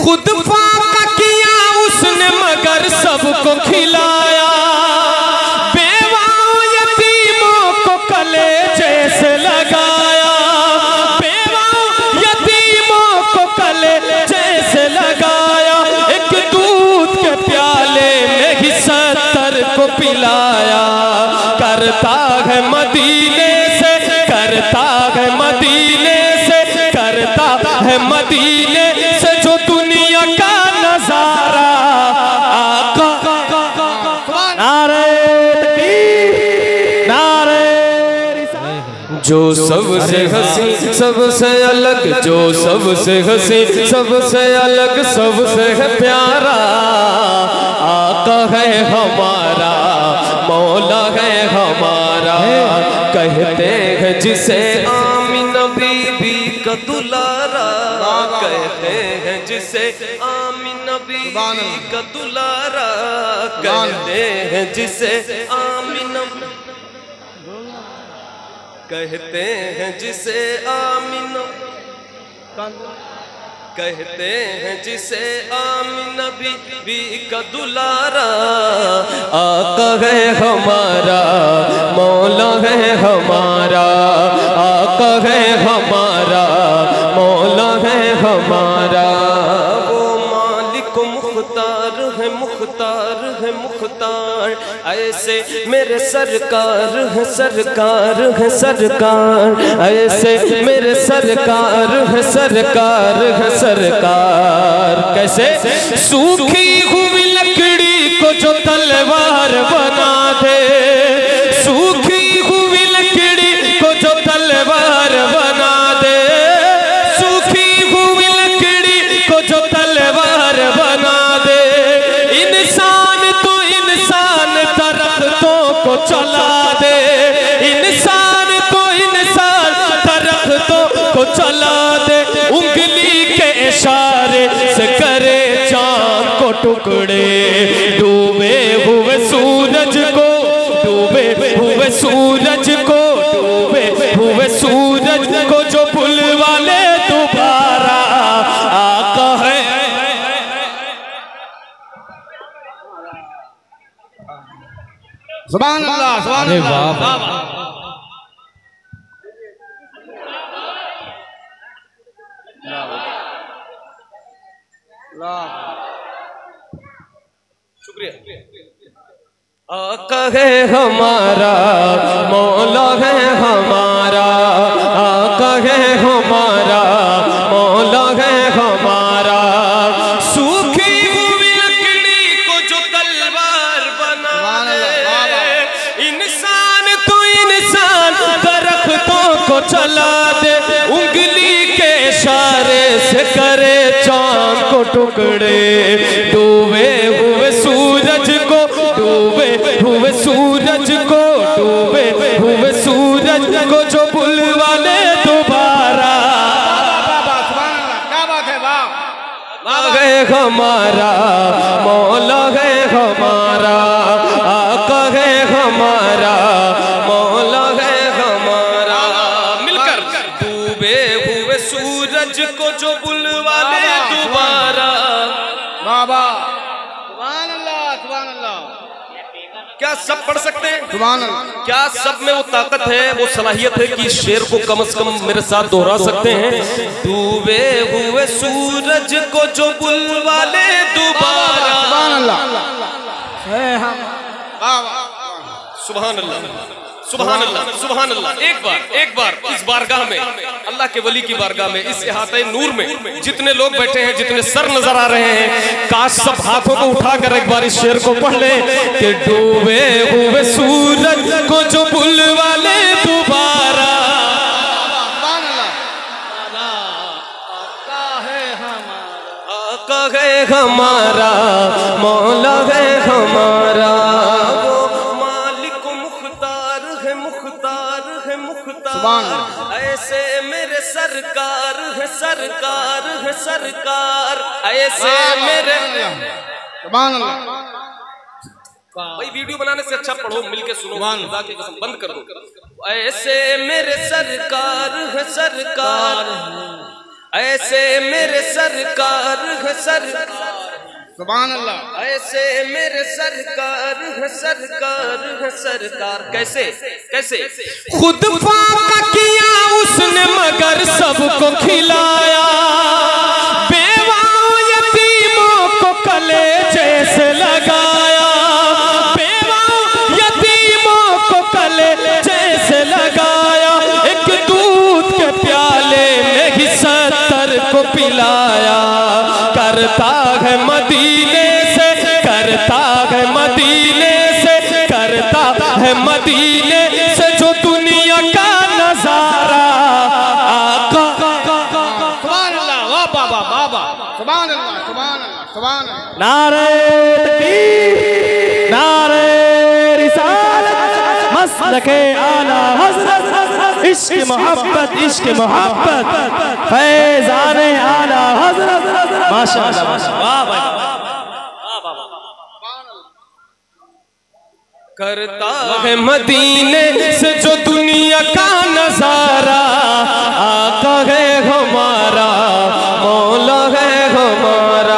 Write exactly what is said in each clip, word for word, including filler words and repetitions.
खुद फाका किया उसने मगर सबको खिलाया, बेवाओं यतीमों को कलेजे से लगाया, बेवाओं यतीमों को कलेजे से लगाया, एक दूध के प्याले में ही सत्तर को पिलाया। करता है मदीने से, करता है मदीने से, करता है मदीने से जो दुनिया का नजारा। आका नारे तकबीर, नारे जो सबसे हंसी सबसे अलग, जो सबसे हंसी सबसे अलग, सबसे है प्यारा। आका है हमारा, मौला है हमारा, कहते हैं जिसे आमीना बीबी का दुलारा, कहते हैं जिसे आमीना बीबी का दुलारा, कहते हैं जिसे आमीना, कहते हैं जिसे आमीना, कहते हैं जिसे आमीना बीबी का दुलारा। आका है हमारा, मौला है हमारा, आका है हमारा, मौला है हमारा। वो मालिक मुख्तार है, मुख्तार है मुख्तार, ऐसे मेरे सरकार है, सरकार है सरकार, ऐसे मेरे सरकार है, सरकार है सरकार। कैसे? सूखी हुई लकड़ी को जो तलवार बना दे, सूखी हुई लकड़ी को जो तलवार बना दे, सूखी हुई लकड़ी को जो तलवार बना दे। इंसान तो इंसान दरख्तों को चला दे, इंसान तो इंसान दरख्तों को चला दे, उंगली के इशारे से करे चांद को टुकड़े। डूबे हुए सूरज को, डूबे हुए सूरज को, डूबे हुए सूरज को जो बुलवा ले दोबारा। आका है सुभान अल्लाह, सुभान अल्लाह। शुक्रिया। आका है हमारा, मौला है हमारा, आका है हमारा, मौला है हमारा। सूखी हुई लकड़ी को जो तलवार बना दे, इंसान तो इंसान दरख्तों को चला दे, उंगली के इशारे से करे चांद को टुकड़े। डूबे हुए सूरज को, डूबे हुए सूरज को, डूबे हुए सूरज को जो बुलवा ले दोबारा। क्या बात है, वाह। है हमारा, मौला है हमारा, आका है हमारा, मौला है हमारा। मिलकर डूबे हुए सूरज को जो बुलवा ले दोबारा। बाबा सुभान अल्लाह, सुभान अल्लाह। क्या सब पढ़ सकते हैं? सुभान अल्लाह। क्या सब में वो ताकत है, वो सलाहियत है कि शेर को कम से कम मेरे साथ दोहरा सकते हैं? डूबे हुए सूरज को जो बुलवा ले दोबारा। सुभान अल्लाह, सुभान अल्लाह, सुभान अल्लाह, सुभान अल्लाह। एक बार एक बार इस बारगाह में, अल्लाह के वली की बारगाह में, इस इहाते नूर में जितने लोग बैठे हैं, जितने सर नजर आ रहे हैं, काश सब हाथों को उठाकर एक बार इस शेर को पढ़ ले कि डूबे हुए सूरज को जो बुलवा ले दोबारा। आका है हमारा, मौला है हमारा, ऐसे मेरे सरकार है, सरकार है सरकार, ऐसे मेरे। भाई वीडियो बनाने से अच्छा पढ़ो, मिलके सुनो, खुदा की कसम बंद कर दो। ऐसे मेरे सरकार है सरकार, ऐसे मेरे सरकार है सर सुभान अल्लाह। ऐसे मेरे सरकार है सरकार है सरकार। कैसे कैसे खुद फाका किया उसने मगर सबको खिलाया, बेवाओं यतीमों को कलेजे से लगाया, बेवाओं यतीमों को कलेजे से लगाया, एक दूध के प्याले में ही सत्तर को पिलाया। करता है मदीने से करता है मदीने से करता है मदीने से जो दुनिया का नजारा। आका सुभान अल्लाह। वाह बाबा बाबा। सुभान अल्लाह सुभान अल्लाह सुभान अल्लाह। नारे तकबीर, नारे रिसालत, मसलके आला हज़रत, इश्क मोहब्बत इश्क मोहब्बत, फैज़ाने आला हज़रत। माशाअल्लाह माशाअल्लाह। करता है मदीने से जो दुनिया का नजारा। आका है हमारा मौला है हमारा।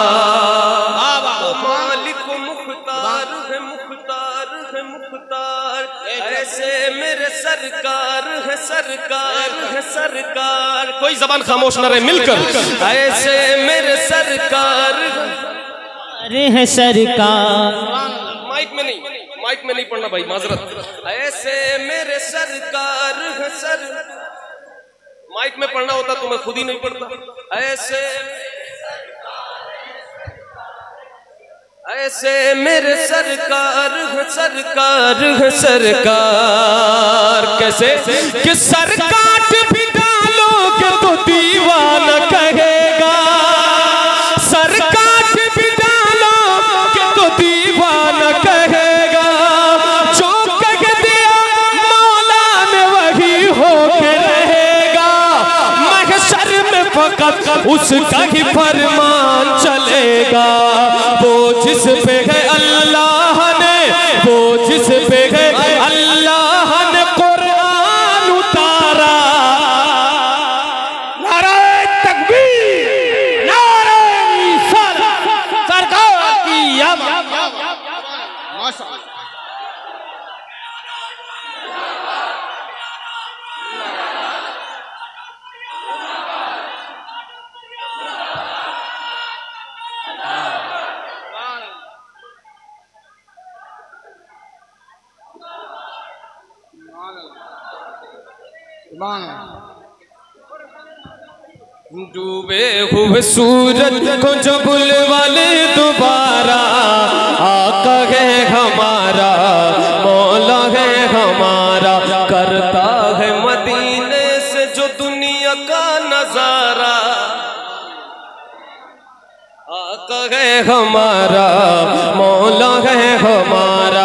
मालिक मुख्तार है मुख्तार है मुख्तार। ऐसे मेरे सरकार है सरकार है सरकार। कोई जबान खामोश न रहे, मिलकर ऐसे मेरे सरकार है सरकार। माइक में नहीं माइक में नहीं पढ़ना भाई, माजरत। ऐसे मेरे सरकार है सर। माइक में पढ़ना होता तो मैं खुद ही नहीं पढ़ता। ऐसे ऐसे मेरे सरकार है सरकार है सरकार। कैसे कि सरकार भी डालोगे तो दीवाना कहेगा, सरकार भी डालोगे तो दीवाना कहेगा। जो कह दिया मौला ने वही होके रहेगा। महशर में फकत उसका ही फरमान चलेगा। वो जिस पे है अल्लाह ने, वो जिस पे है अल्लाह ने कुरान उतारा। नारे तकबीर, नारे रिसालत, सरकार की आमद। माशाअल्लाह। डूबे हुए सूरज को जब बुलवाले दोबारा। आका है हमारा मौला है हमारा। करता है मदीने से जो दुनिया का नजारा। आका है हमारा मौला है हमारा।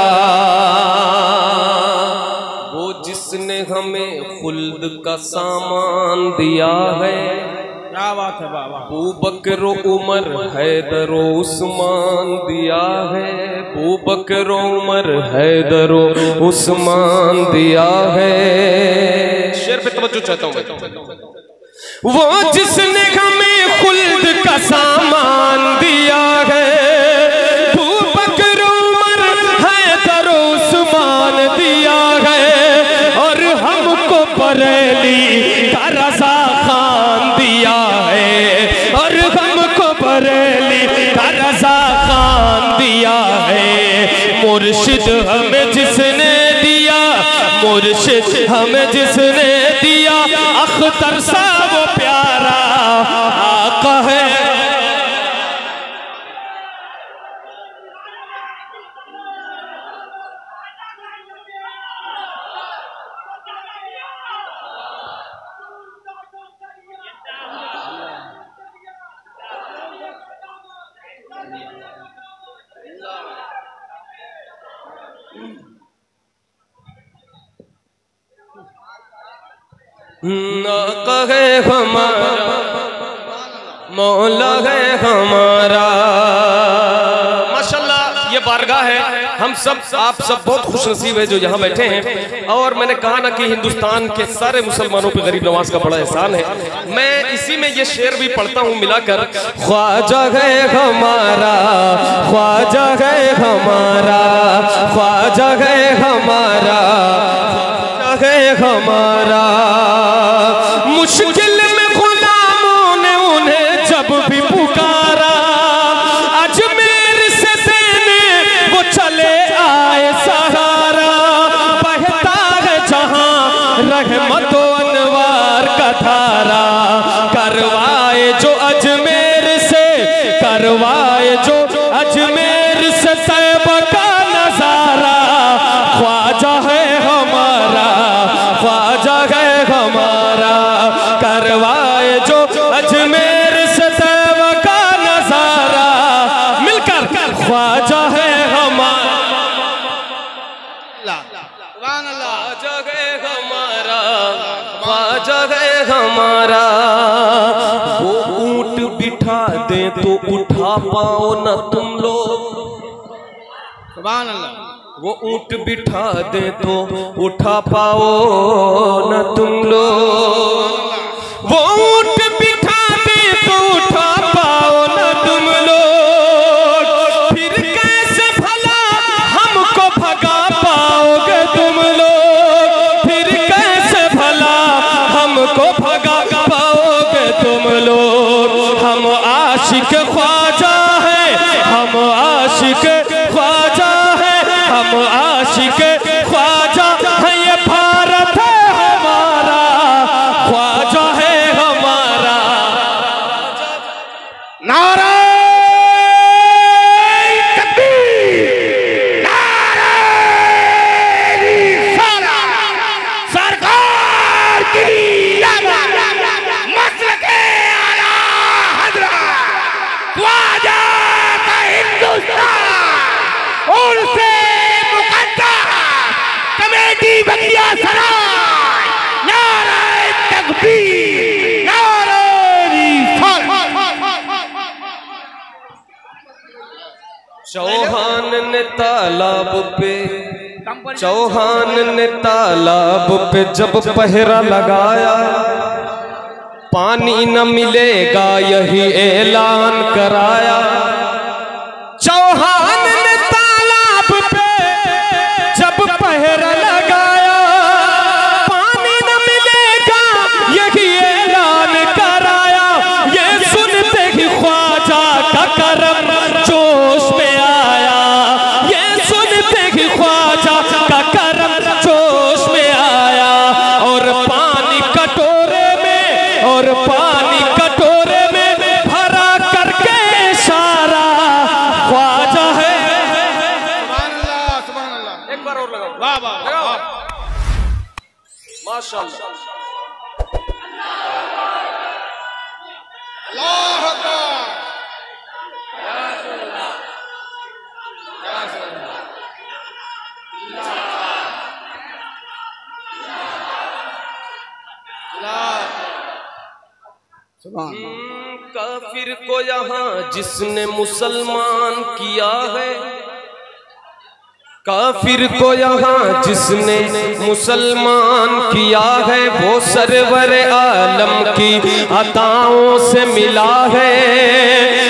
वो जिसने हमें खुल्द का सामान दिया है। क्या बात है बाबा। अबू बकर उमर हैदर उस्मान दिया है। अबू बकर उमर हैदर उस्मान दिया है। शेर पे तवज्जो चाहता हूं मैं। वो जिसने हमें खुल्द का सामान दिया है। अबू बकर उमर हैदर उस्मान दिया है। और हमको बरेली का रज़ा खान दिया है। और हमको बरेली का रज़ा खान दिया है। मुर्शिद हमें जिसने दिया, मुर्शिद हमें जिसने दिया, अख्तर सा वो प्यारा आका है। आका है हमारा मौला है हमारा। माशाल्लाह ये बारगाह है हम सब आप सब बहुत खुशनसीब है जो यहाँ बैठे हैं। और मैंने कहा ना कि हिंदुस्तान के सारे मुसलमानों पे गरीब नवाज का बड़ा एहसान है। मैं इसी में ये शेर भी पढ़ता हूँ मिलाकर। ख्वाजा है हमारा, ख्वाजा है हमारा, ख्वाजा है हमारा, ख्वाजा है हमारा। मुश्किल में गुलामों ने उन्हें जब भी पुकारा, अजमेर से देने वो चले आए सहारा। बहता है जहां रहमत अनवार का धारा, करवाए जो अजमेर से, करवाए जो अजमेर से तैबा का नजारा। ख्वाजा है हमारा, ख्वाजा है हमारा, करवाए जो अजमेर से तैबा का नजारा। मिलकर ख्वाजा है हमारा, ख्वाजा है हमारा, ख्वाजा है हमारा। वो ऊंट बिठा दे तो उठा पाओ न तुम लोग, सुभान अल्लाह। वो ऊंट बिठा दे तो उठा पाओ न तुम लोग, वो ऊंट बिठा दे तो उठा पाओ न तुम लोग। फिर कैसे भला हमको भगा पाओगे तुम लोग, फिर कैसे भला हमको भगा पाओगे तुम लोग। हम आशिक ख्वाजा है, हम आशिक ख्वाजा है, हम आशिक ख्वाजा है। ये भारत है हमारा, ख्वाजा है हमारा। नारे तकबीर, नारे रिसालत, सरकार की मसलके आला हज़रत ख्वाजा का हिंदुस्तान और से कमेटी बगिया सराय। नारे तकबीर, नारे रिसालत। चौहान ने तालाब पे, चौहान ने तालाब पे जब पहरा लगाया, पानी न मिलेगा यही ऐलान कराया। चौहान ने तालाब पे जब पहरा लगाया, पानी न मिलेगा यही ऐलान कराया। ये सुनते ही ख्वाजा का करम जोश में आया, ये सुनते ही ख्वाजा का करम जोश में आया। और पानी कटोरे में, और पानी कटोरे में भरा करके इशारा, ख्वाजा है। सुभान अल्लाह, सुभान अल्लाह। एक बार और लगाओ, वाह वाह वाह, माशाअल्लाह। अल्लाह अकबर। सुभान अल्लाह। काफिर को यहाँ जिसने मुसलमान किया है, काफिर को यहाँ जिसने मुसलमान किया है, वो सरवर आलम की अताओं से मिला है।